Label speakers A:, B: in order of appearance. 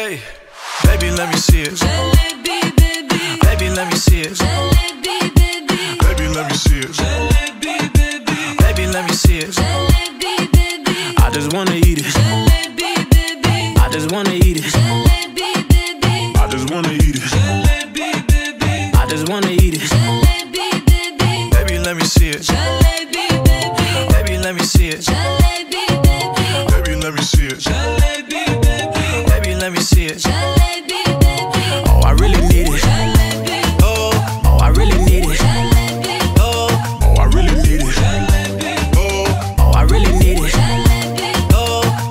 A: Hey, baby, let me see it.
B: Jalebi, baby.
A: Baby, let me see it.
B: Jalebi, baby.
A: Baby, let me see it.
B: Jalebi, baby.
A: Baby, let me see it.
B: Jalebi, baby.
A: I just wanna eat it.